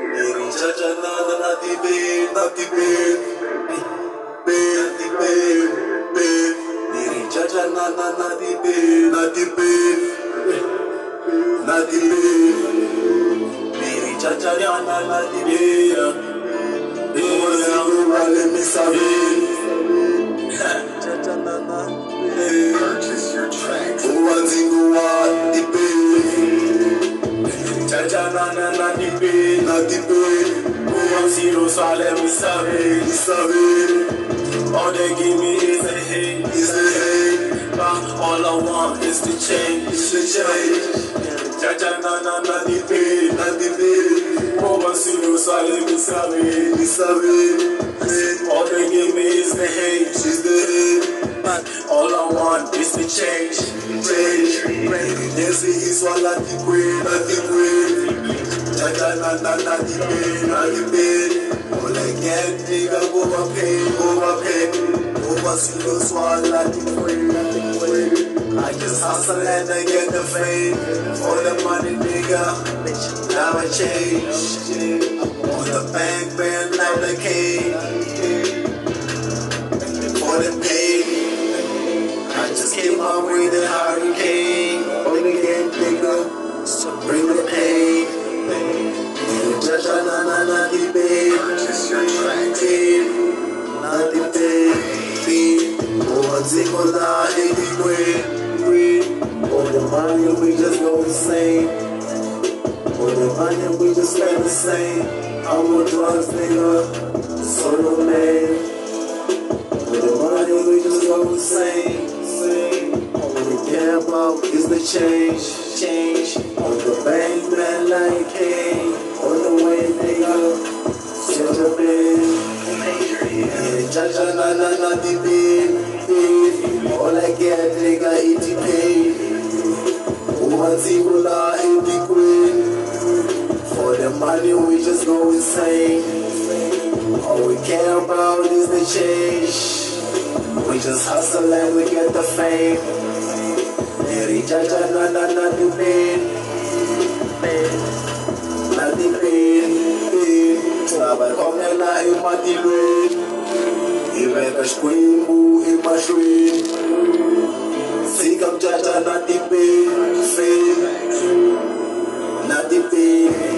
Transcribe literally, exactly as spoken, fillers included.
Eri chacha na na na di be, na di be, be di be, be. Eri chacha na na na di be, na di be, na di be. Eri chacha na na na di be, be let me sabe. Chacha na na be. Purchase your tracks. Uwanzingu wa di be. Chacha na na na di be, na di be. Zero, so I let me serve it, serve it. All they give me is the hate, is the hate. But all I want is the change, is the change. Jaja na na na di be, na di be. Over zero, so I let me serve it, serve it. All they give me is the hate, is the hate. But all I want is the change, change. Yes, it is what I think we, I think we. Jaja na na na di be, na di be. All I get, nigga, go my pay, go my pay. Over zero, swallow di way. I just hustle and I get the fame. For the money, nigga, now I change. On the bank, band like the king. For the pay, I just came my way the hurricane. All again, nigga, so bring the pain. Jaja na na na di be, just your tracks, na di be, over zero la anyway. For the money we just go insane. For the money we just spend the same. I want drugs, nigga, solo man. For the money we just go insane. All we care about is the change, change. On the bank, man, like hey. On the way, nigga, such a man. Jaja na na na di be. All I get, nigga, it di pay. Uwanzi la in the queen. For the money, we just go insane. All we care about is the change. We just hustle and we get the fame. Eri jaja na na na di be. Na di be, trabalho com ela e uma diluí. E vegas quimbo e machuí. Siga jaja na di be, na di be.